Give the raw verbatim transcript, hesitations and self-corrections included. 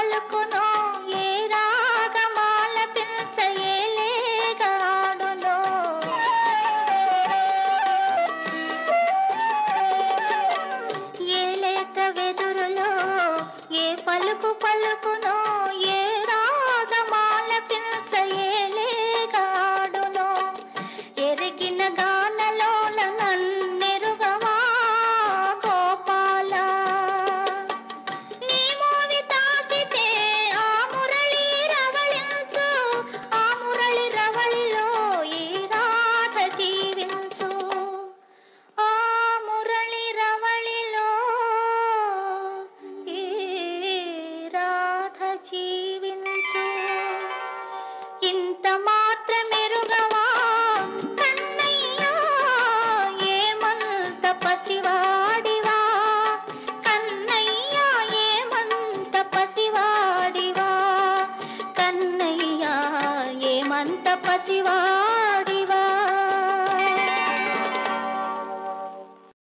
పలుకునో ఏ రాగమాల పిల్స ఏలేగాడునో ఏ లేత వెదురులో ఏ పలుకు పలుకునో ఏ రాగమాల పిల్స ఏలేగాడునో ఎరిగిన గానలోన నన్నెరుగవా గోపాల నీ మోవి తాకితే ఆ మురళి రవళించు ఆ మురళి రవళిలో ఈ రాధ జీవించు ఆ మురళి రవళిలో ఈ రాధ జీవించు ఇంత మాత్రమెరుగవా కన్నయ్యా ఏమంత పసివాడివా కన్నయ్యా ఏమంత పసివాడివా కన్నయ్యా ఏమంత పసివాడివా